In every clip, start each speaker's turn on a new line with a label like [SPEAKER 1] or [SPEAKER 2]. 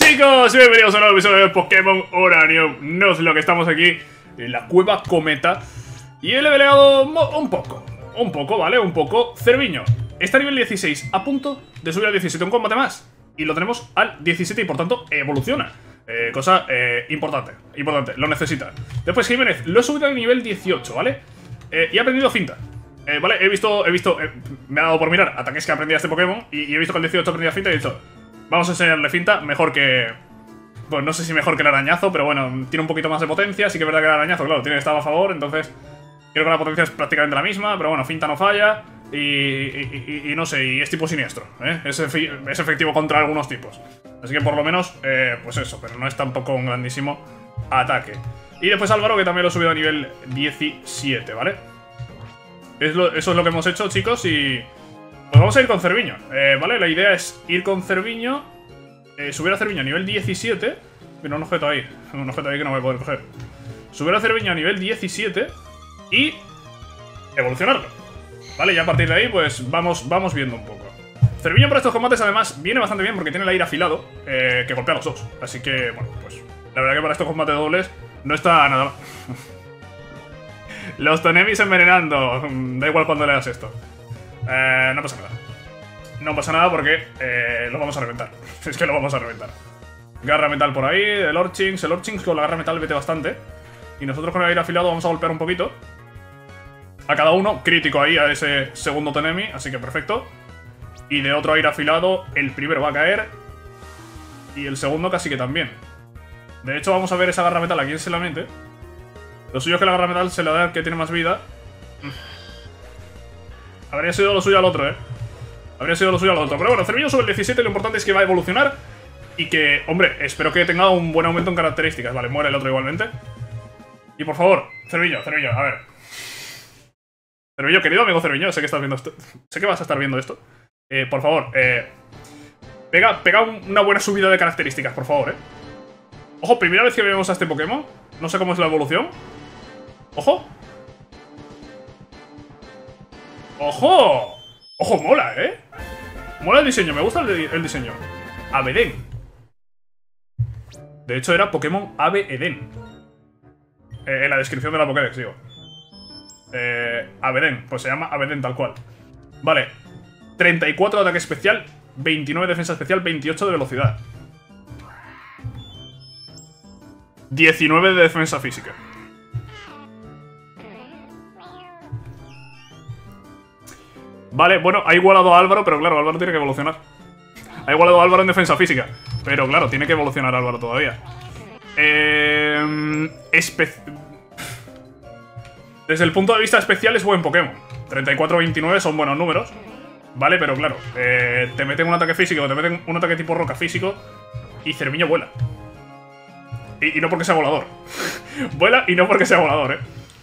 [SPEAKER 1] chicos, bienvenidos a un nuevo episodio de Pokémon Uranium. No es lo que estamos aquí en la cueva Cometa. Y he leveleado un poco, ¿vale? Un poco. Cerviño está a nivel 16, a punto de subir al 17, un combate más. Y lo tenemos al 17 y por tanto evoluciona. Cosa importante, lo necesita. Después Jiménez, lo he subido al nivel 18, ¿vale? Y he aprendido finta. Vale, he visto, me ha dado por mirar ataques que aprendí a este Pokémon y he visto que el 18 aprendía finta y he dicho, vamos a enseñarle finta, mejor que... Pues no sé si mejor que el arañazo, pero bueno, tiene un poquito más de potencia. Sí que es verdad que el arañazo, claro, tiene estado a favor, entonces creo que la potencia es prácticamente la misma, pero bueno, finta no falla. Y no sé, y es tipo siniestro, ¿eh? Es efectivo contra algunos tipos. Así que por lo menos, pues eso, pero no es tampoco un grandísimo ataque. Y después Álvaro, que también lo he subido a nivel 17, ¿vale? Eso es lo que hemos hecho, chicos, y... Pues vamos a ir con Cerviño, ¿vale? La idea es ir con Cerviño, subir a Cerviño a nivel 17. Mira, un objeto ahí que no voy a poder coger. Subir a Cerviño a nivel 17 y evolucionarlo, ¿vale? Y a partir de ahí, pues vamos viendo un poco. Cerviño para estos combates, además, viene bastante bien porque tiene el aire afilado, que golpea a los dos. Así que, bueno, pues la verdad que para estos combates dobles no está nada mal. Los Tonemis envenenando. Da igual cuando leas esto. No pasa nada. No pasa nada porque lo vamos a reventar. Es que lo vamos a reventar. Garra metal por ahí, el Orchinx. El Orchinx con la garra metal vete bastante. Y nosotros con el aire afilado vamos a golpear un poquito. A cada uno, crítico ahí a ese segundo Tonemi, así que perfecto. Y de otro aire afilado, el primero va a caer. Y el segundo casi que también. De hecho, vamos a ver esa garra metal a quién se la mete. Lo suyo es que la garra metal se la da al que tiene más vida. Habría sido lo suyo al otro, Habría sido lo suyo al otro. Pero bueno, Cerviño sube el 17, lo importante es que va a evolucionar. Y que, hombre, espero que tenga un buen aumento en características. Vale, muere el otro igualmente. Y por favor, Cerviño, a ver. Cerviño, querido amigo Cerviño, sé que estás viendo esto. Sé que vas a estar viendo esto. Por favor, pega una buena subida de características, por favor, Ojo, primera vez que vemos a este Pokémon. No sé cómo es la evolución. ¡Ojo! ¡Ojo! ¡Ojo, mola, Mola el diseño, me gusta el diseño. Abedén. De hecho, era Pokémon Ave Edén. En la descripción de la Pokédex, digo. Abedén, pues se llama Abedén tal cual. Vale. 34 de ataque especial, 29 de defensa especial, 28 de velocidad. 19 de defensa física. Vale, bueno, ha igualado a Álvaro, pero claro, Álvaro tiene que evolucionar. Ha igualado a Álvaro en defensa física, pero claro, tiene que evolucionar Álvaro todavía. Desde el punto de vista especial es buen Pokémon. 34-29 son buenos números, ¿vale? Pero claro, te meten un ataque físico, te meten un ataque tipo roca físico y Cerviño vuela. Y no porque sea volador. Vuela y no porque sea volador,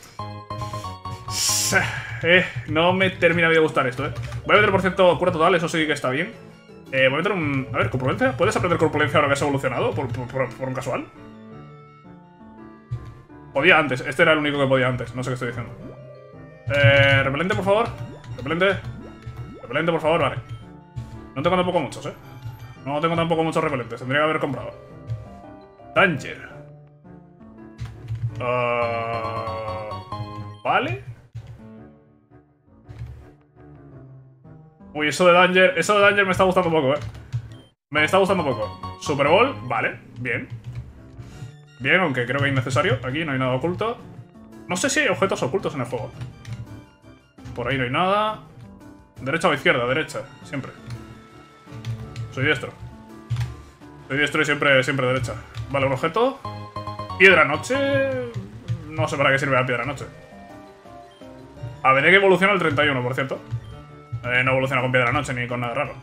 [SPEAKER 1] no me termina de gustar esto, Voy a meter por cierto cura total, eso sí que está bien. Voy a meter un... A ver, corpulencia. ¿Puedes aprender corpulencia ahora que has evolucionado? Por un casual. Podía antes, este era el único que podía antes, no sé qué estoy diciendo. Repelente, por favor. Repelente, por favor, vale. No tengo tampoco muchos, No tengo tampoco muchos repelentes, tendría que haber comprado. Danger. Vale. Uy, eso de Danger me está gustando poco, Me está gustando poco. Super Bowl, vale, bien. Bien, aunque creo que es innecesario. Aquí no hay nada oculto. No sé si hay objetos ocultos en el juego. Por ahí no hay nada. Derecha o izquierda, derecha, siempre. Soy diestro. Soy diestro y siempre derecha. Vale, un objeto. Piedra noche. No sé para qué sirve la piedra noche. ABD que evoluciona el 31, por cierto. No evoluciona con piedra noche ni con nada raro.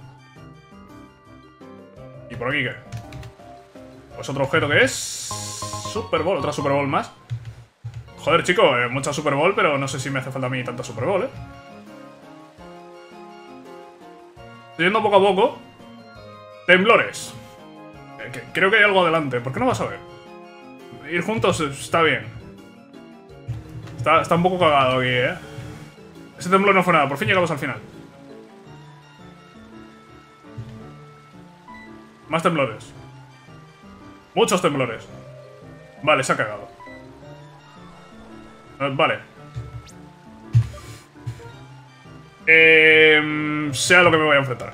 [SPEAKER 1] ¿Y por aquí qué? Pues otro objeto que es... Super Bowl, otra Super Bowl más. Joder, chico, mucha Super Bowl, pero no sé si me hace falta a mí tanta Super Bowl, Estoy yendo poco a poco. Temblores. Creo que hay algo adelante. ¿Por qué no vas a ver? Ir juntos está bien. Está un poco cagado aquí, Ese temblor no fue nada. Por fin llegamos al final. Más temblores. Muchos temblores. Vale, se ha cagado. Vale. Sea lo que me voy a enfrentar.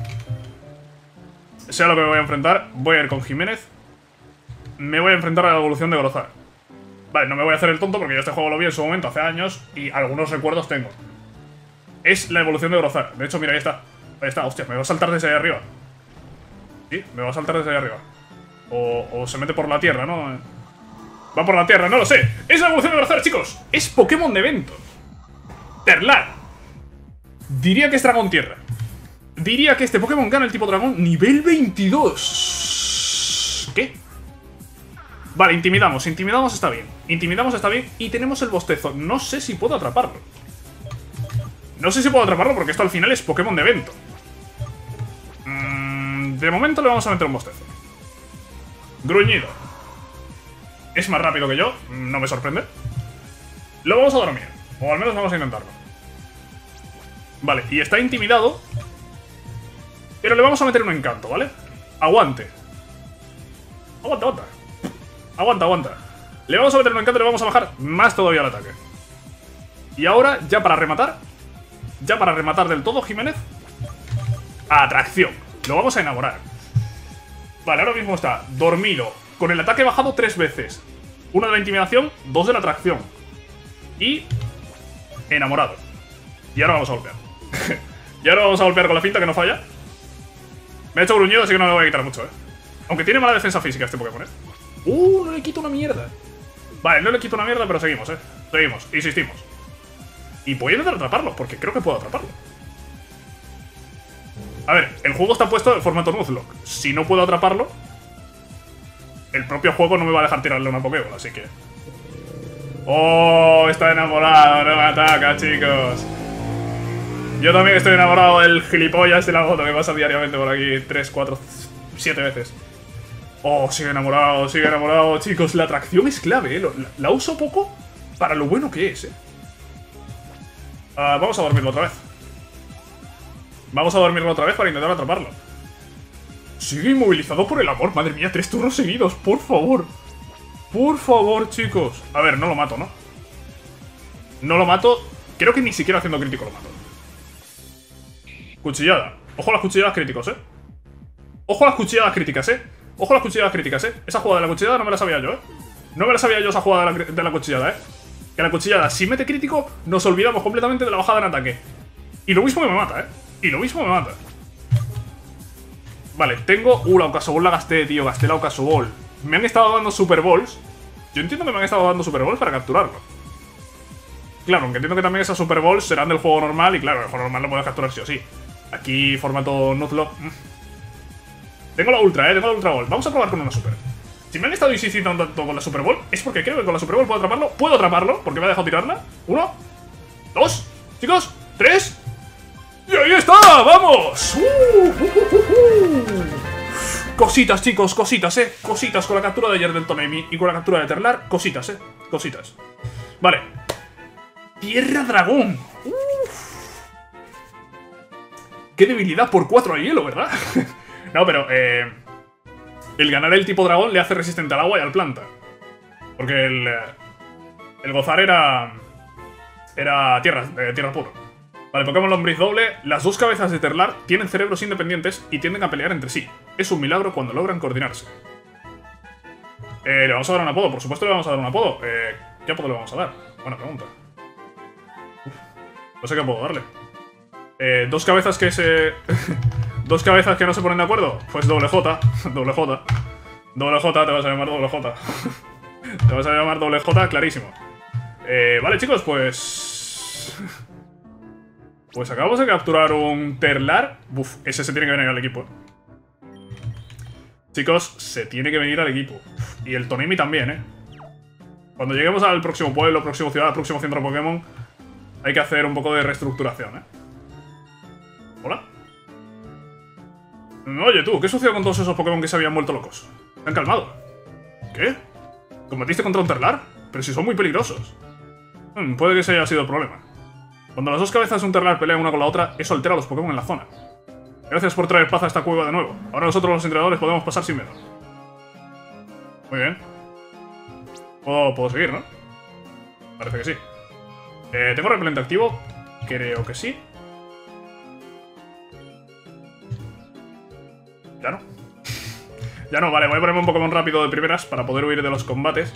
[SPEAKER 1] Sea lo que me voy a enfrentar, voy a ir con Jiménez. Me voy a enfrentar a la evolución de Grozar. Vale, no me voy a hacer el tonto porque yo este juego lo vi en su momento hace años y algunos recuerdos tengo. Es la evolución de Grozar. De hecho, mira, ahí está. Ahí está, hostia, me va a saltar desde ahí arriba. Sí, me va a saltar desde ahí arriba. O se mete por la tierra, ¿no? Va por la tierra, no lo sé. Es la evolución de Grozar, chicos. Es Pokémon de evento. Terlar. Diría que es Dragón Tierra. Diría que este Pokémon gana el tipo dragón nivel 22. ¿Qué? Vale, intimidamos. Intimidamos está bien. Intimidamos está bien. Y tenemos el bostezo. No sé si puedo atraparlo. No sé si puedo atraparlo porque esto al final es Pokémon de evento. De momento le vamos a meter un bostezo. Gruñido. Es más rápido que yo. No me sorprende. Lo vamos a dormir. O al menos vamos a intentarlo. Vale, y está intimidado. Pero le vamos a meter un encanto, ¿vale? Aguante. Aguanta, aguanta. Aguanta, aguanta. Le vamos a meter un encanto y le vamos a bajar más todavía el ataque. Y ahora, ya para rematar del todo, Jiménez. Atracción. Lo vamos a enamorar. Vale, ahora mismo está dormido. Con el ataque bajado 3 veces. 1 de la intimidación, 2 de la atracción. Y enamorado. Y ahora vamos a golpear. Y ahora vamos a golpear con la finta que no falla. Me he hecho gruñido, así que no me voy a quitar mucho, Aunque tiene mala defensa física este Pokémon, no le quito una mierda. Vale, no le quito una mierda, pero seguimos, Seguimos, insistimos. Y voy a intentar atraparlo, porque creo que puedo atraparlo. A ver, el juego está puesto en formato Nuzlocke. Si no puedo atraparlo, el propio juego no me va a dejar tirarle una Pokéball, así que... ¡Oh! Está enamorado, no me ataca, chicos. Yo también estoy enamorado del gilipollas de la moto que pasa diariamente por aquí 3, 4, 7 veces. Oh, sigue enamorado, chicos. La atracción es clave, La uso poco para lo bueno que es, Vamos a dormirlo otra vez. Vamos a dormirlo otra vez para intentar atraparlo. Sigue inmovilizado por el amor. Madre mía, 3 turnos seguidos, por favor. Por favor, chicos. A ver, no lo mato, ¿no? No lo mato. Creo que ni siquiera haciendo crítico lo mato. Cuchillada. Ojo a las cuchilladas críticos, Ojo a las cuchilladas críticas, Ojo a las cuchilladas críticas, Esa jugada de la cuchillada no me la sabía yo, No me la sabía yo esa jugada de la cuchillada, Que la cuchillada, si mete crítico, nos olvidamos completamente de la bajada en ataque. Y lo mismo que me mata, Y lo mismo me mata. Vale, tengo... la Ocasoball la gasté, tío. Gasté la Ocasoball. Me han estado dando Super Balls. Yo entiendo que me han estado dando Super Balls para capturarlo. Claro, aunque entiendo que también esas Super Balls serán del juego normal. Y claro, el juego normal lo puedes capturar sí o sí. Aquí, formato Nuzlocke. Tengo la Ultra, tengo la Ultra Ball. Vamos a probar con una Super. Si me han estado insistiendo tanto con la Super Ball, es porque creo que con la Super Ball puedo atraparlo. Puedo atraparlo, porque me ha dejado tirarla. 1, 2, chicos, 3. ¡Y ahí está! ¡Vamos! Cositas, chicos, cositas, Cositas con la captura de ayer del Tonemi y con la captura de Terlar. Cositas, Cositas. Vale. Tierra Dragón. Qué debilidad por 4 a hielo, ¿verdad? No, pero, el ganar el tipo dragón le hace resistente al agua y al planta. Porque el gozar era tierra puro. Vale, Pokémon Lombriz doble. Las 2 cabezas de Terlar tienen cerebros independientes y tienden a pelear entre sí. Es un milagro cuando logran coordinarse. Le vamos a dar un apodo, por supuesto le vamos a dar un apodo. ¿Qué apodo le vamos a dar? Buena pregunta. No sé qué apodo darle. 2 cabezas que se... 2 cabezas que no se ponen de acuerdo. Pues doble J. Doble J. Doble J, te vas a llamar doble J. Te vas a llamar doble J, clarísimo. Vale, chicos, pues... Pues acabamos de capturar un Terlar. Uf, ese se tiene que venir al equipo. Chicos, se tiene que venir al equipo. Y el Tonemi también, Cuando lleguemos al próximo pueblo, próximo ciudad, próximo centro Pokémon, hay que hacer un poco de reestructuración, ¿Hola? Oye, tú, ¿qué sucedió con todos esos Pokémon que se habían vuelto locos? ¿Se han calmado? ¿Qué? ¿Combatiste contra un Terlar? Pero si son muy peligrosos. Puede que ese haya sido el problema. Cuando las 2 cabezas de un Terlar pelean una con la otra, eso altera a los Pokémon en la zona. Gracias por traer paz a esta cueva de nuevo. Ahora nosotros los entrenadores podemos pasar sin miedo. Muy bien. Puedo seguir, ¿no? Parece que sí. ¿Tengo repelente activo? Creo que sí. Ya no. Ya no, vale, voy a ponerme un Pokémon rápido de primeras para poder huir de los combates.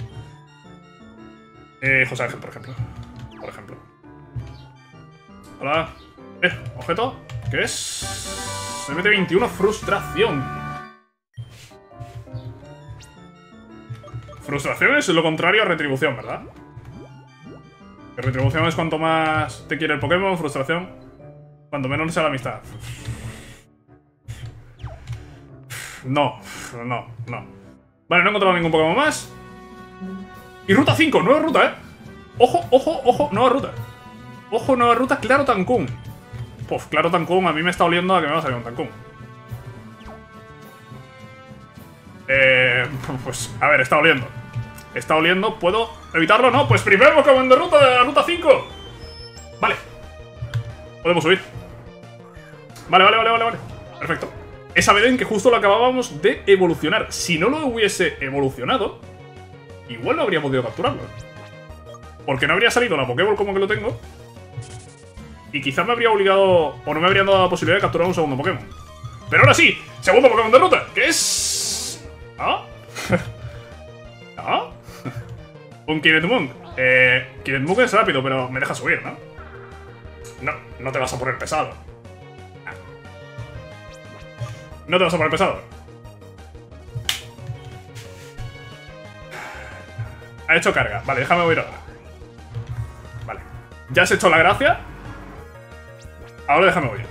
[SPEAKER 1] José Ángel, por ejemplo. Hola. Objeto. ¿Qué es? MT21, frustración. Frustración es lo contrario a retribución, ¿verdad? Que retribución es cuanto más te quiere el Pokémon, frustración cuanto menos sea la amistad. No. Vale, no he encontrado ningún Pokémon más. Y ruta 5, nueva ruta, ¿eh? Ojo, nueva ruta. Ojo, nueva ruta, Claro Tancún. Pues Claro Tancún, a mí me está oliendo a que me va a salir un Tancún. Pues, a ver, está oliendo. Está oliendo, ¿puedo evitarlo? No, pues primer Pokémon de la ruta 5. Vale. Podemos subir. Vale. Perfecto. Es Abedén, que justo lo acabábamos de evolucionar. Si no lo hubiese evolucionado, igual no habría podido capturarlo. Porque no habría salido la Pokéball como que lo tengo. Y quizás me habría obligado, o no me habrían dado la posibilidad de capturar un segundo Pokémon. Pero ahora sí, segundo Pokémon de ruta, que es... ¿Ah? ¿Ah? Un Kinetumunk. Kinetumunk es rápido, pero me deja subir, ¿no? No te vas a poner pesado. No te vas a poner pesado. Ha hecho carga. Vale, déjame huir ahora. Vale. Ya has hecho la gracia. Ahora déjame huir.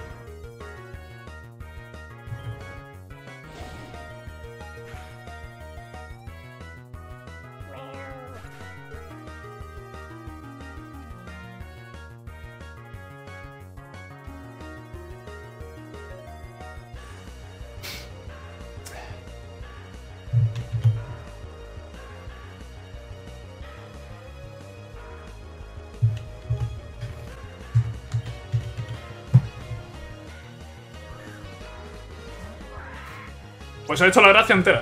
[SPEAKER 1] Pues ha hecho la gracia entera.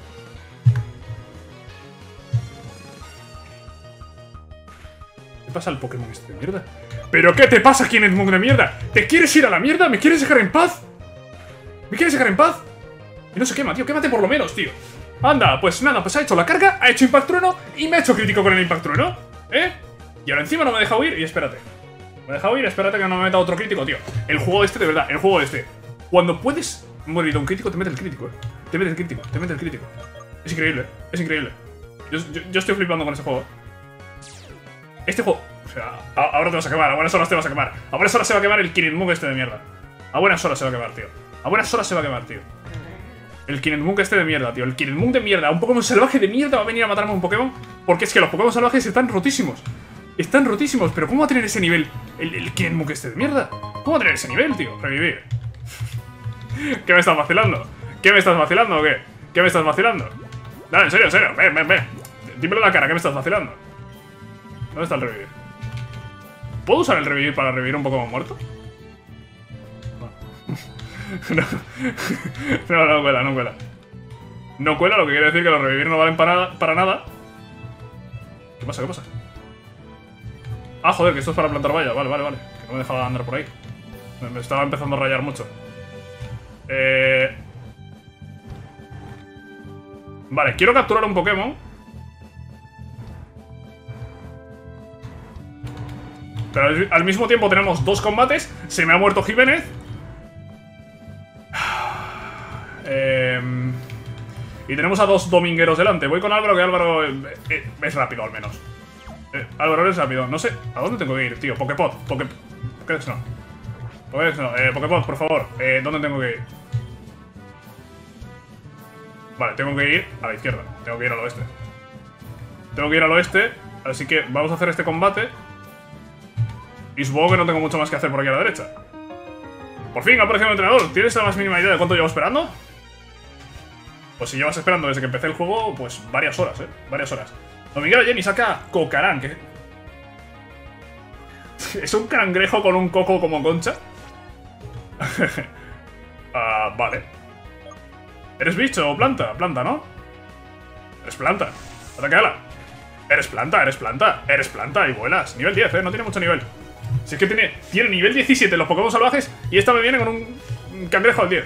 [SPEAKER 1] ¿Qué pasa al Pokémon este de mierda? ¿Pero qué te pasa, Kinetumunk de mierda? ¿Te quieres ir a la mierda? ¿Me quieres dejar en paz? ¿Me quieres dejar en paz? Y no se quema, tío. Quémate por lo menos, tío. Anda, pues nada, pues ha hecho la carga, ha hecho Impact Trueno y me ha hecho crítico con el Impact Trueno. Y ahora encima no me deja huir y espérate. Me deja huir, espérate que no me meta otro crítico, tío. El juego este, de verdad, el juego este. Cuando puedes morir de un crítico, te mete el crítico, Te mete el crítico. Es increíble, es increíble. Yo estoy flipando con ese juego. Este juego... O sea, ahora te vas a quemar, a buenas horas te vas a quemar. A buenas horas se va a quemar el Kinetumunk este de mierda. A buenas horas se va a quemar, tío. A buenas horas se va a quemar, tío. El Kinetumunk este de mierda, tío. El Kinetumunk de mierda. Un Pokémon salvaje de mierda va a venir a matarme a un Pokémon. Porque es que los Pokémon salvajes están rotísimos. Están rotísimos, pero ¿cómo va a tener ese nivel el Kinetumunk este de mierda? ¿Cómo va a tener ese nivel, tío? Revivir. ¿Qué me estás vacilando? ¿Qué me estás vacilando o qué? ¿Qué me estás vacilando? Dale, en serio, ven. Dímelo en la cara, ¿qué me estás vacilando? ¿Dónde está el revivir? ¿Puedo usar el revivir para revivir un Pokémon muerto? No cuela. No cuela, lo que quiere decir que los revivir no valen para nada. ¿Qué pasa? Ah, joder, que esto es para plantar valla. Vale. Que no me dejaba andar por ahí. Me estaba empezando a rayar mucho. Vale, quiero capturar un Pokémon. Pero al mismo tiempo tenemos dos combates. Se me ha muerto Jiménez. Y tenemos a dos domingueros delante. Voy con Álvaro, que Álvaro es rápido al menos. Álvaro es rápido. No sé, ¿a dónde tengo que ir, tío? Poképod. Pokédex no. Poképod, por favor. ¿Dónde tengo que ir? Vale, tengo que ir a la izquierda. Tengo que ir al oeste. Así que vamos a hacer este combate. Y supongo que no tengo mucho más que hacer por aquí a la derecha. Por fin ha aparecido un entrenador. ¿Tienes la más mínima idea de cuánto llevo esperando? Pues si llevas esperando desde que empecé el juego, pues varias horas, varias horas. Dominguera Jenny saca Cocarán, que... ¿Es un cangrejo con un coco como concha? Vale. ¿Eres bicho o planta? Planta, ¿no? Eres planta. Ataque ala. Eres planta, eres planta, eres planta y vuelas. Nivel 10, no tiene mucho nivel. Si es que tiene nivel 17 los Pokémon salvajes y esta me viene con un cangrejo al 10.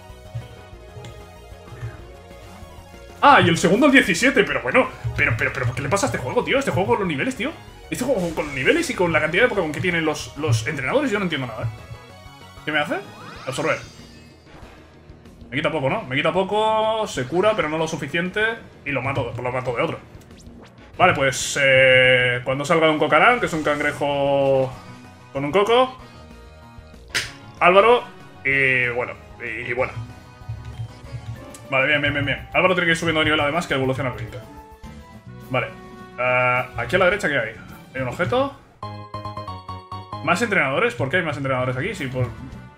[SPEAKER 1] Ah, y el segundo al 17, pero bueno. Pero, ¿qué le pasa a este juego, tío? Este juego con los niveles, tío. Este juego con los niveles y con la cantidad de Pokémon que tienen los entrenadores, yo no entiendo nada, ¿Qué me hace? Absorber. Me quita poco, ¿no? Me quita poco, se cura, pero no lo suficiente. Y lo mato de otro. Vale, pues cuando salga de un Cocarán, que es un cangrejo con un coco, Álvaro, y bueno, y bueno. Vale, bien. Álvaro tiene que ir subiendo de nivel además, que evoluciona al 20. Vale. Aquí a la derecha, ¿qué hay? Hay un objeto. ¿Más entrenadores? ¿Por qué hay más entrenadores aquí? Sí, por...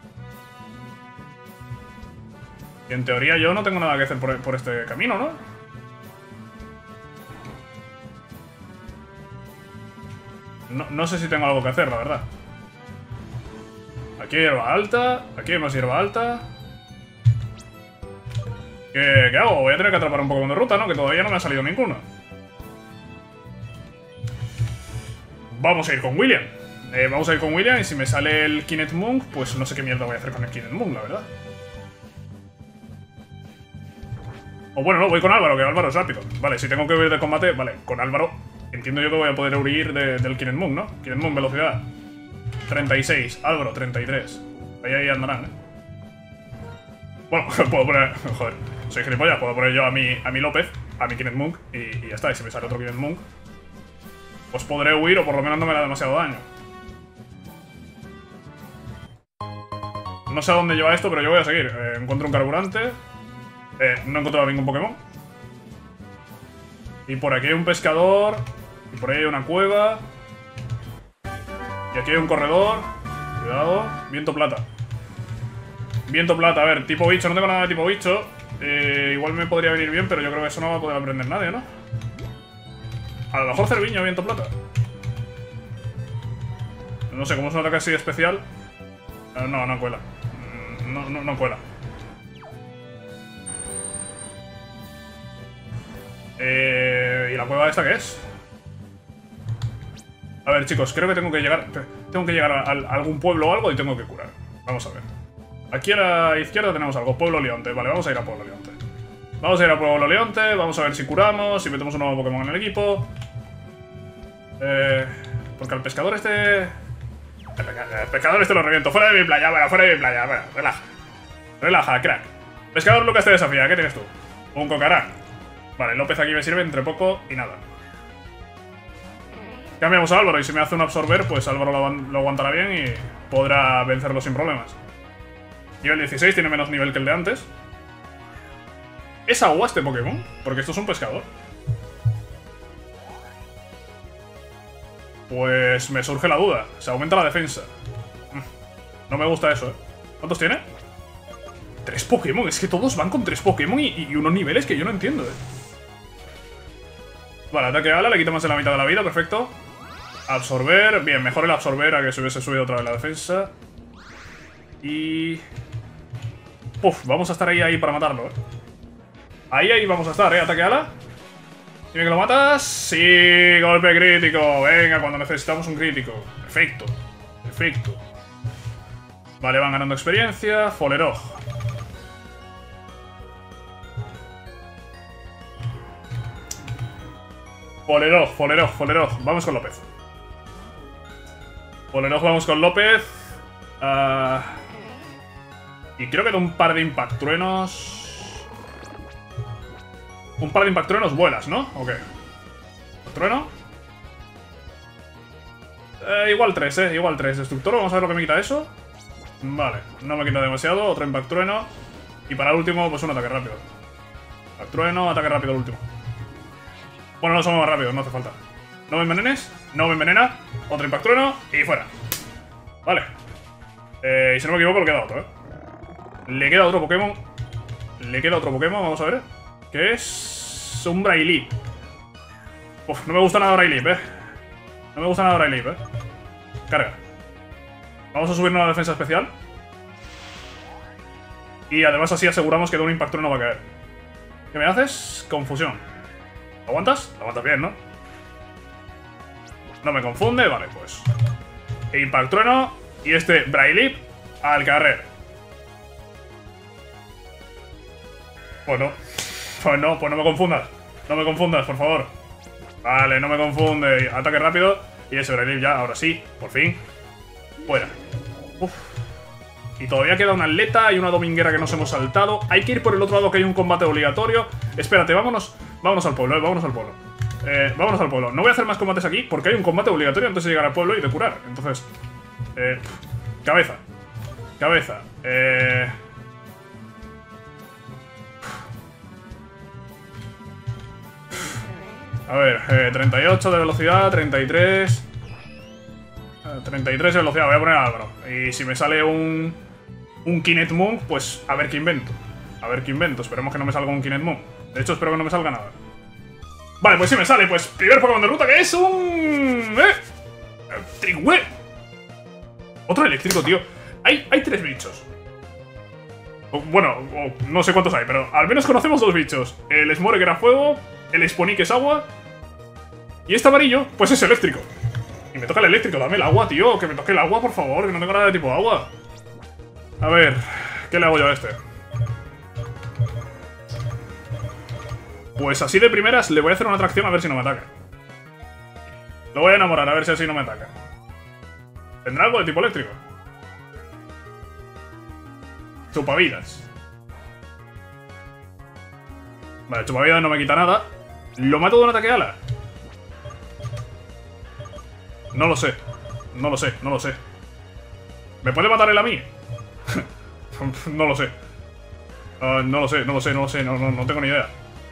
[SPEAKER 1] En teoría yo no tengo nada que hacer por este camino, ¿no? No sé si tengo algo que hacer, la verdad. Aquí hay hierba alta. Aquí hay más hierba alta. ¿Qué hago? Voy a tener que atrapar un Pokémon de ruta, ¿no? Que todavía no me ha salido ninguno. Vamos a ir con William. Vamos a ir con William y si me sale el Kinet Munk, pues no sé qué mierda voy a hacer con el Kinet Munk, la verdad. O bueno, no, voy con Álvaro, que Álvaro es rápido. Vale, si tengo que huir de combate, vale, con Álvaro entiendo yo que voy a poder huir del Kinet Munk, ¿no? Kinet Munk, velocidad 36, Álvaro 33. Ahí andarán, Bueno, puedo poner... Joder, soy gilipollas, puedo poner yo a mi López, a mi Kinet Munk y ya está. Y si me sale otro Kinet Munk, pues podré huir o por lo menos no me da demasiado daño. No sé a dónde lleva esto, pero yo voy a seguir. Encuentro un carburante. No he encontrado ningún Pokémon. Y por aquí hay un pescador. Y por ahí hay una cueva. Y aquí hay un corredor. Cuidado. Viento plata. Viento plata, a ver, tipo bicho. No tengo nada de tipo bicho. Igual me podría venir bien, pero yo creo que eso no va a poder aprender nadie, ¿no? A lo mejor Cerviño, viento plata. No sé, como es un ataque así especial. No cuela. No cuela. ¿Y la cueva esta qué es? A ver, chicos, creo que tengo que llegar a algún pueblo o algo y tengo que curar. Vamos a ver. Aquí a la izquierda tenemos algo, Pueblo Leonte. Vale, vamos a ir a Pueblo Leonte. Vamos a ir a Pueblo Leonte, vamos a ver si curamos, si metemos un nuevo Pokémon en el equipo. Porque al pescador este... El pescador este lo reviento. Fuera de mi playa, bueno, fuera de mi playa. Bueno, relaja. Relaja, crack. Pescador Lucas te desafía, ¿qué tienes tú? Un Cocarán. Vale, López aquí me sirve entre poco y nada. Cambiamos a Álvaro y si me hace un absorber, pues Álvaro lo aguantará bien y podrá vencerlo sin problemas. Nivel 16, tiene menos nivel que el de antes. ¿Es agua este Pokémon? Porque esto es un pescador. Pues me surge la duda. Se aumenta la defensa. No me gusta eso, ¿Cuántos tiene? 3 Pokémon. Es que todos van con 3 Pokémon y unos niveles que yo no entiendo, Vale, ataque ala, le quita más de la mitad de la vida, perfecto. Absorber, bien, mejor el absorber a que se hubiese subido otra vez la defensa. Y... Uf, vamos a estar ahí para matarlo, Ahí vamos a estar, ataque ala. Dime que lo matas. Sí, golpe crítico. Venga, cuando necesitamos un crítico. Perfecto, perfecto. Vale, van ganando experiencia. Foleroj. Foleroj. Vamos con López. Foleroj, vamos con López. Y creo que de un par de impactruenos... Un par de impactruenos vuelas, ¿no? ¿O qué? ¿Trueno? Igual 3, igual 3. Destructor, vamos a ver lo que me quita eso. Vale, no me quita demasiado. Otro impactrueno. Y para el último, pues un ataque rápido. Impactrueno, ataque rápido el último. Bueno, no somos más rápidos, no hace falta. No me envenenes, no me envenena. Otro impactrueno y fuera. Vale. Y si no me equivoco, le queda otro, Le queda otro Pokémon. Vamos a ver. Que es... un Brailip. Uf, no me gusta nada Brailip, No me gusta nada Brailip, Carga. Vamos a subirnos a la defensa especial. Y además así aseguramos que de un impacto no va a caer. ¿Qué me haces? Confusión. ¿Aguantas? Aguantas bien, ¿no? No me confunde, vale, pues. Impact Trueno y este Brailip al carrer. Pues no. Pues no, pues no me confundas. No me confundas, por favor. Vale, no me confunde. Ataque rápido. Y ese Brailip ya, ahora sí, por fin. Fuera. Uf. Y todavía queda una atleta y una dominguera que nos hemos saltado. Hay que ir por el otro lado, que hay un combate obligatorio. Espérate, vámonos al pueblo, vámonos al pueblo. Vámonos al pueblo. No voy a hacer más combates aquí porque hay un combate obligatorio antes de llegar al pueblo y de curar. Entonces, cabeza. Cabeza. A ver, 38 de velocidad, 33... 33 de velocidad, voy a poner Álvaro. Y si me sale un Kinect Moon, pues a ver qué invento. A ver qué invento, esperemos que no me salga un Kinect Moon. De hecho, espero que no me salga nada. Vale, pues si me sale, pues primer Pokémon de ruta, que es un... Trigue. Otro eléctrico, tío. Hay 3 bichos. Bueno, no sé cuántos hay, pero al menos conocemos 2 bichos. El Smore, que era fuego, el Spony, que es agua, y este amarillo, pues es eléctrico. Y me toca el eléctrico, dame el agua, tío. Que me toque el agua, por favor, que no tengo nada de tipo agua. A ver, ¿qué le hago yo a este? Pues así de primeras le voy a hacer una atracción a ver si no me ataca. Lo voy a enamorar a ver si así no me ataca. ¿Tendrá algo de tipo eléctrico? Chupavidas. Vale, chupavidas no me quita nada. ¿Lo mato de un ataque ala? No lo sé. No lo sé, no lo sé. ¿Me puede matar él a mí? No lo sé. No lo sé, no lo sé, no lo sé. No tengo ni idea.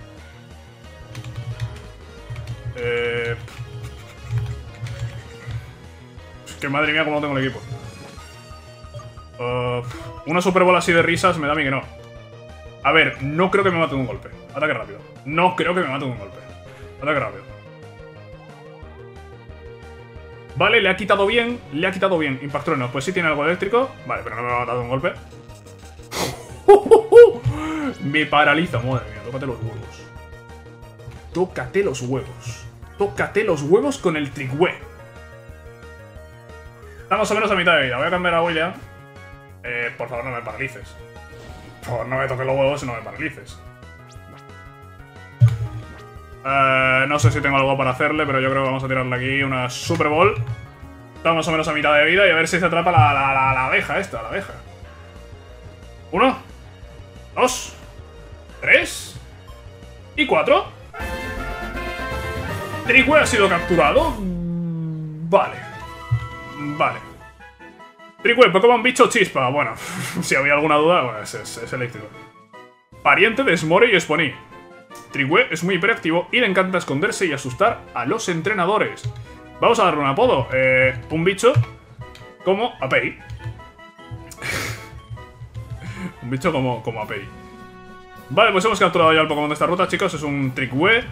[SPEAKER 1] Es que madre mía, cómo no tengo el equipo. Una super bola así de risas me da a mí que no. A ver, no creo que me mate de un golpe. Ataque rápido. No creo que me mate de un golpe. Ataque rápido. Vale, le ha quitado bien. Le ha quitado bien. Impact Trueno. Pues sí tiene algo eléctrico. Vale, pero no me ha matado de un golpe. Me paraliza. Madre mía, tócate los huevos. Tócate los huevos. Tócate los huevos con el Trigue. Está más o menos a mitad de vida. Voy a cambiar a William. Por favor, no me paralices. Por favor, no me toques los huevos y no me paralices. No sé si tengo algo para hacerle, pero yo creo que vamos a tirarle aquí una Super Ball. Está más o menos a mitad de vida y a ver si se atrapa la abeja esta, la abeja. 1, 2, 3 y 4. Trigue ha sido capturado. Vale. Vale. Trigue, Pokémon bicho chispa. Bueno, si había alguna duda, bueno, es eléctrico. Pariente de Smore y Spony. Trigue es muy hiperactivo y le encanta esconderse y asustar a los entrenadores. Vamos a darle un apodo. Un bicho como Apei. Un bicho como Apei. Vale, pues hemos capturado ya el Pokémon de esta ruta, chicos. Es un Trigue.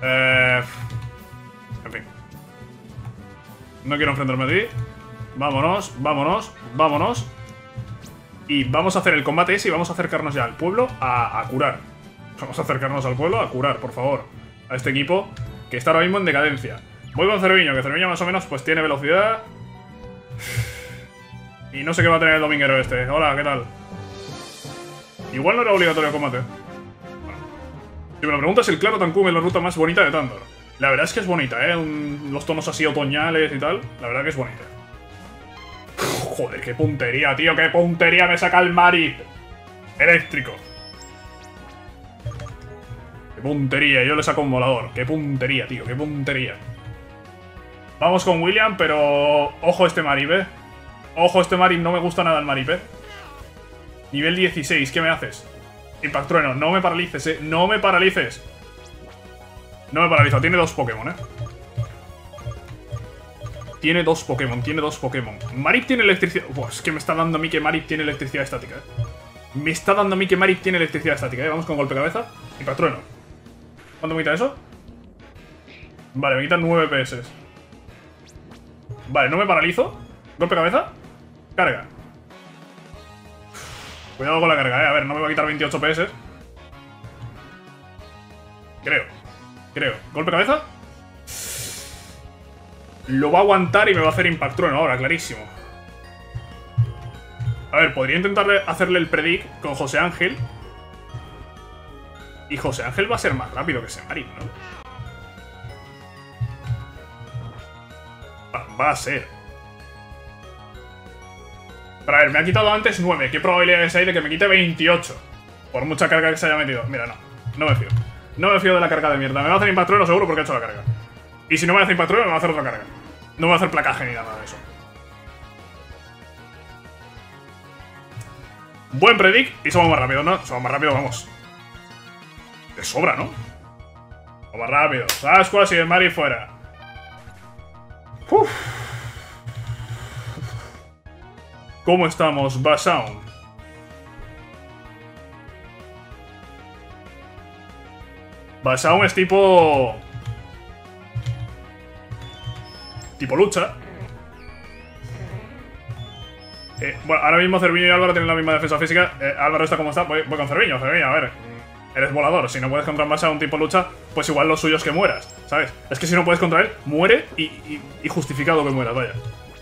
[SPEAKER 1] En fin. No quiero enfrentarme a ti. Vámonos, vámonos, vámonos. Y vamos a hacer el combate ese y vamos a acercarnos ya al pueblo a curar. Vamos a acercarnos al pueblo a curar, por favor. A este equipo que está ahora mismo en decadencia. Voy con Cerviño, que Cerviño más o menos pues tiene velocidad. Y no sé qué va a tener el dominguero este. Hola, ¿qué tal? Igual no era obligatorio el combate. Bueno. Si me lo preguntas, el Claro Tancum es la ruta más bonita de Tandor. La verdad es que es bonita, los tonos así otoñales y tal. La verdad que es bonita. Joder, qué puntería, tío. Qué puntería me saca el Marip. Eléctrico. Qué puntería, yo le saco un volador. Qué puntería, tío, qué puntería. Vamos con William, pero... Ojo este Marip, Ojo este Marip, no me gusta nada el Marip, Nivel 16, ¿qué me haces? Impact Trueno, no me paralices, no me paralices. No me paralizo, tiene 2 Pokémon, Tiene 2 Pokémon, tiene 2 Pokémon. Marip tiene electricidad... Buah, es que me está dando a mí que Marip tiene electricidad estática, Me está dando a mí que Marip tiene electricidad estática, Vamos con golpe cabeza. Impact Trueno. ¿Cuánto me quita eso? Vale, me quita 9 PS. Vale, no me paralizo. Golpe cabeza. Carga. Cuidado con la carga, A ver, no me va a quitar 28 PS. Creo Creo. ¿Golpe cabeza? Lo va a aguantar y me va a hacer Impact Trueno ahora, clarísimo. A ver, podría intentar hacerle el predict con José Ángel. Y José Ángel va a ser más rápido que Semarin, ¿no? Va a ser. Pero a ver, me ha quitado antes 9. ¿Qué probabilidades hay de que me quite 28? Por mucha carga que se haya metido. Mira, no me fío. No me fío de la carga de mierda. Me va a hacer Impact Trueno seguro porque ha hecho la carga. Y si no me hace Impact Trueno, me va a hacer otra carga. No me va a hacer placaje ni nada de eso. Buen predict y somos más rápidos, ¿no? Somos más rápidos, vamos. De sobra, ¿no? Somos más rápidos. Sasquatch y el Mari fuera. Uf. ¿Cómo estamos, Basound? Basound es tipo lucha. Bueno, ahora mismo Cerviño y Álvaro tienen la misma defensa física. Álvaro está como está. Voy con Cerviño. Cerviño, a ver. Eres volador. Si no puedes contra un tipo lucha, pues igual lo suyo es que mueras, ¿sabes? Es que si no puedes contra él, muere y justificado que mueras, vaya.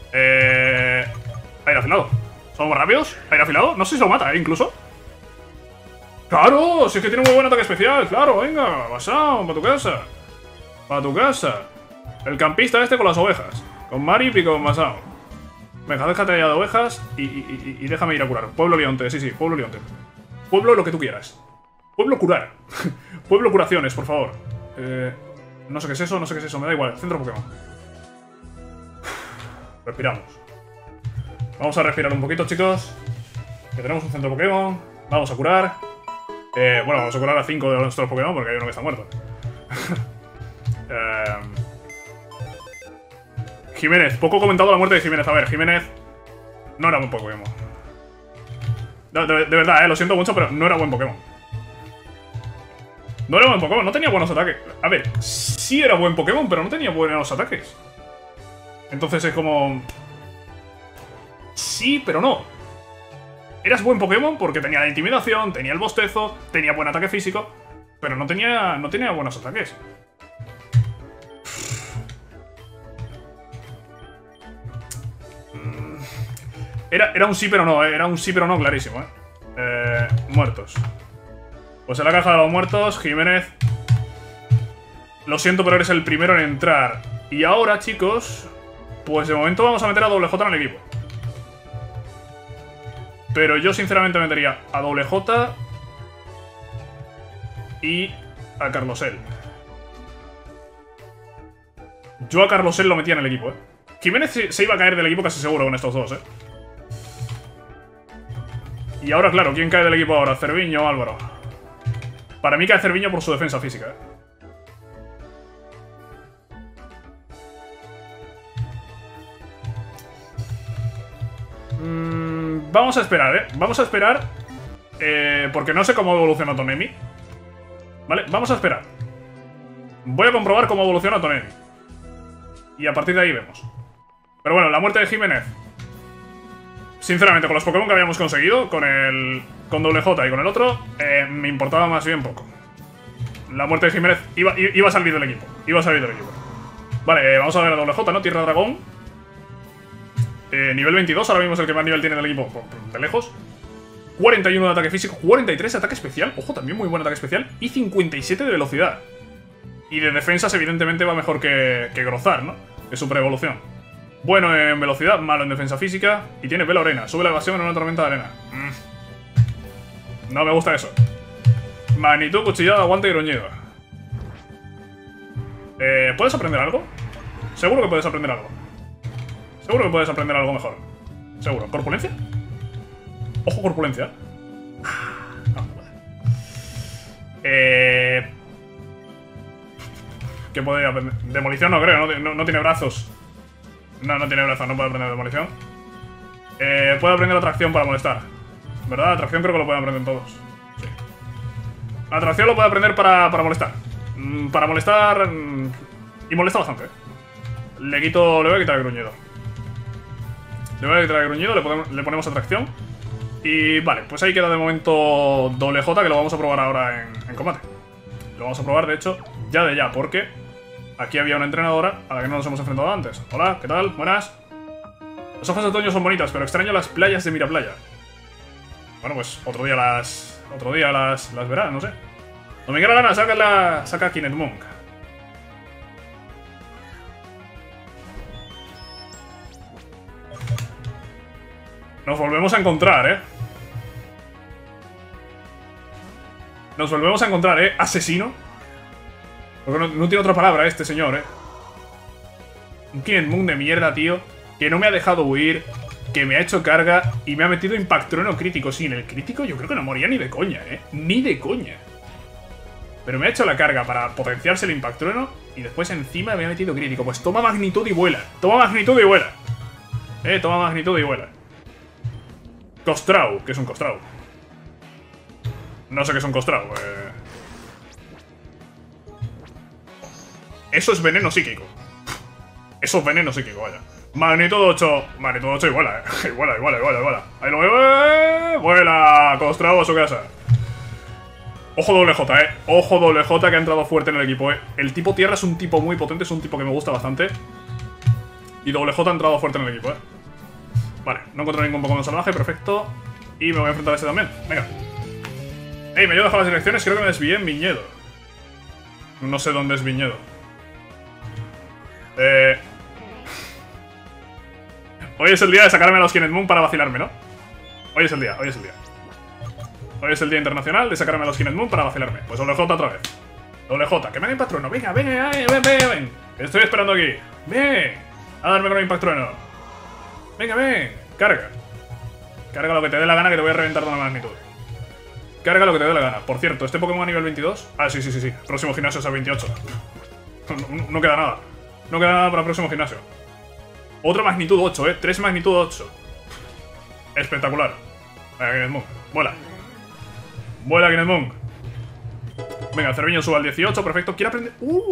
[SPEAKER 1] Aire afilado. ¿Somos rápidos? ¿Aire afilado? No sé si lo mata, incluso. ¡Claro! Si es que tiene muy buen ataque especial. Claro, venga. Basound, para tu casa. Para tu casa. El campista este con las ovejas. Con Marip y con Basound. Venga, déjate ya de ovejas y déjame ir a curar. Pueblo Lionte, sí, Pueblo Lionte. Pueblo lo que tú quieras. Pueblo curar. Pueblo curaciones, por favor. No sé qué es eso, me da igual. Centro Pokémon. Respiramos. Vamos a respirar un poquito, chicos. Que tenemos un centro Pokémon. Vamos a curar. Bueno, vamos a curar a 5 de nuestros Pokémon porque hay uno que está muerto. Jiménez, poco comentado la muerte de Jiménez. A ver, Jiménez no era buen Pokémon. No, de verdad, lo siento mucho, pero no era buen Pokémon. No era buen Pokémon, no tenía buenos ataques. A ver, sí era buen Pokémon, pero no tenía buenos ataques. Entonces es como... Sí, pero no. Eras buen Pokémon porque tenía la intimidación, tenía el bostezo, tenía buen ataque físico, pero no tenía buenos ataques. Era un sí pero no, era un sí pero no clarísimo, muertos. Pues en la caja de los muertos, Jiménez. Lo siento, pero eres el primero en entrar. Y ahora, chicos, pues de momento vamos a meter a Doble J en el equipo. Pero yo sinceramente metería a Doble J y a Carlosel. Yo a Carlosel lo metía en el equipo, Jiménez se iba a caer del equipo casi seguro con estos dos, Y ahora, claro, ¿quién cae del equipo ahora? Cerviño o Álvaro. Para mí cae Cerviño por su defensa física, Vamos a esperar, Vamos a esperar. Porque no sé cómo evoluciona Tonemi. ¿Vale? Vamos a esperar. Voy a comprobar cómo evoluciona Tonemi. Y a partir de ahí vemos. Pero bueno, la muerte de Jiménez. Sinceramente, con los Pokémon que habíamos conseguido, con Doble J y con el otro, me importaba más bien poco. La muerte de Jiménez iba a salir del equipo. Vale, vamos a ver a Doble J, ¿no? Tierra Dragón. Nivel 22, ahora mismo es el que más nivel tiene del equipo de lejos. 41 de ataque físico, 43 de ataque especial. Ojo, también muy buen ataque especial. Y 57 de velocidad. Y de defensas, evidentemente, va mejor que Grozar, ¿no? Es su pre-evolución. Bueno en velocidad, malo en defensa física. Y tiene pelo arena. Sube la evasión en una tormenta de arena. No me gusta eso. Magnitud, cuchillada, aguante y gruñido. ¿Puedes aprender algo? Seguro que puedes aprender algo. Seguro que puedes aprender algo mejor. Seguro. ¿Corpulencia? Ojo, corpulencia. ¿Qué podría aprender? Demolición no creo, no tiene brazos. No tiene brazos, no puede aprender demolición. Puede aprender atracción para molestar. ¿Verdad? Atracción creo que lo pueden aprender todos. Sí. Atracción lo puede aprender para molestar. Para molestar... Y molesta bastante. Le voy a quitar el gruñido. Le voy a quitar el gruñido, le ponemos atracción. Y vale, pues ahí queda de momento Doble J, que lo vamos a probar ahora en combate. Lo vamos a probar, de hecho, ya, porque aquí había una entrenadora a la que no nos hemos enfrentado antes. Hola, ¿qué tal? Buenas. Las hojas de otoño son bonitas, pero extraño las playas de Miraplaya. Bueno, pues otro día las verás, no sé. Dominguera Lana, saca a Kinect Monk. Nos volvemos a encontrar, ¿eh? Nos volvemos a encontrar, ¿eh? Asesino. Porque no tiene otra palabra este señor, ¿eh? Un Kinect Monk de mierda, tío. Que no me ha dejado huir. Que me ha hecho carga. Y me ha metido Impact Trueno crítico. Sí, en el crítico yo creo que no moría ni de coña, ¿eh? Ni de coña. Pero me ha hecho la carga para potenciarse el Impact Trueno. Y después encima me ha metido crítico. Pues toma magnitud y vuela. Toma magnitud y vuela. Toma magnitud y vuela. Kostrau. ¿Qué es un Kostrau? No sé qué es un Kostrau. Eso es veneno psíquico. Eso es veneno psíquico, vaya. Magnitud 8. Magnitud 8 y vuela, Y vuela. Ahí lo veo. Vuela. Kostrau a su casa. Ojo doble J, Ojo doble J que ha entrado fuerte en el equipo, El tipo tierra es un tipo muy potente. Es un tipo que me gusta bastante. Y doble J ha entrado fuerte en el equipo, Vale, no encuentro ningún Pokémon salvaje, perfecto. Y me voy a enfrentar a ese también. Venga. Ey, me ayuda a dejar las direcciones. Creo que me desvié en Viñedo. No sé dónde es Viñedo. Hoy es el día de sacarme a los Kinect Monk para vacilarme, ¿no? Hoy es el día. Hoy es el día internacional de sacarme a los Kinect Monk para vacilarme. Pues doble J otra vez. Doble J, que me haga Impact Trueno. Venga, ven. Estoy esperando aquí. Ven. A darme con Impact Trueno. Venga, ven. Carga. Carga lo que te dé la gana, que te voy a reventar de una magnitud. Carga lo que te dé la gana. Por cierto, ¿este Pokémon a nivel 22? Ah, sí. Próximo gimnasio es a 28. No queda nada. No queda nada para el próximo gimnasio. Otra magnitud 8, 3 magnitud 8. Espectacular. Venga, Kinect Monk. Vuela. Vuela, Kinect Monk. Venga, Cerviño sube al 18, perfecto. ¿Quiere aprender?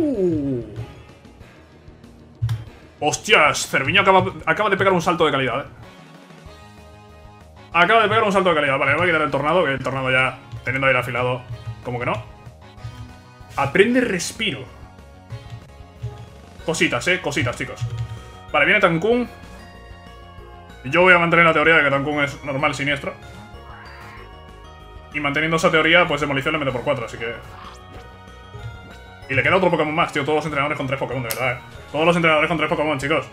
[SPEAKER 1] ¡Hostias! Cerviño acaba de pegar un salto de calidad, Acaba de pegar un salto de calidad. Vale, voy a quitar el tornado, que el tornado ya, teniendo aire afilado, como que no. Aprende respiro. Cositas, cositas, chicos. Vale, viene Tankun. Yo voy a mantener la teoría de que Tankun es normal siniestro. Y manteniendo esa teoría, pues Demolición le mete por 4, así que... Y le queda otro Pokémon más, tío. Todos los entrenadores con 3 Pokémon, de verdad, Todos los entrenadores con 3 Pokémon, chicos.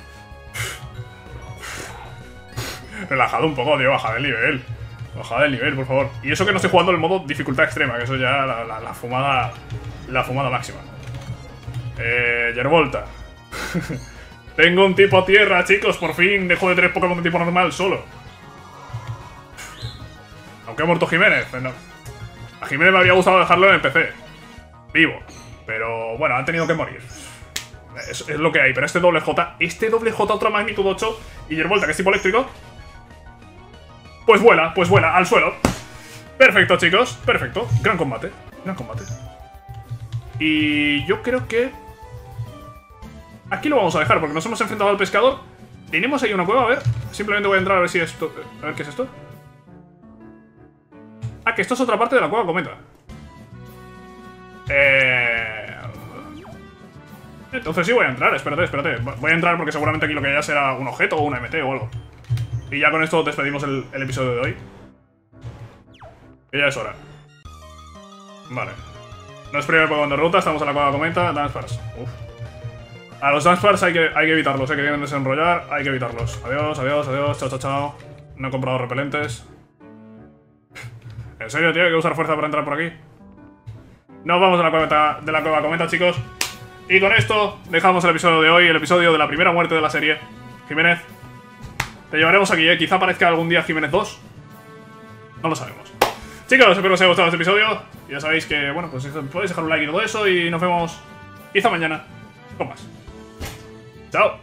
[SPEAKER 1] Relajado un poco, tío. Bajad el nivel. Bajad el nivel, por favor. Y eso que no estoy jugando el modo dificultad extrema, que eso ya la fumada... La fumada máxima. Yervolta. Tengo un tipo tierra, chicos. Por fin dejo de tener Pokémon de tipo normal solo. Aunque ha muerto Jiménez. No. A Jiménez me habría gustado dejarlo en el PC. Vivo. Pero bueno, han tenido que morir. Es lo que hay. Pero este doble J, otra magnitud 8. Y Yervolta, que es tipo eléctrico. Pues vuela, al suelo. Perfecto, chicos. Perfecto. Gran combate. Y yo creo que... Aquí lo vamos a dejar, porque nos hemos enfrentado al pescador. Tenemos ahí una cueva, a ver. Simplemente voy a entrar a ver si esto... A ver qué es esto. Ah, que esto es otra parte de la cueva cometa. Entonces sí voy a entrar, espérate. Voy a entrar porque seguramente aquí lo que haya será un objeto o una MT o algo. Y ya con esto despedimos el episodio de hoy. Que ya es hora. Vale. No es primer Pokémon de ruta, estamos en la cueva cometa. Dunsparce. A los Dunsparce hay que evitarlos, que quieren desenrollar, hay que evitarlos. Adiós, chao. No he comprado repelentes. ¿En serio, tío? ¿Hay que usar fuerza para entrar por aquí? Nos vamos a la cueva cometa, chicos. Y con esto dejamos el episodio de hoy, el episodio de la primera muerte de la serie. Jiménez, te llevaremos aquí, Quizá aparezca algún día Jiménez 2. No lo sabemos. Chicos, espero que os haya gustado este episodio. Ya sabéis que, bueno, pues podéis dejar un like y todo eso. Y nos vemos quizá mañana con más. Chao.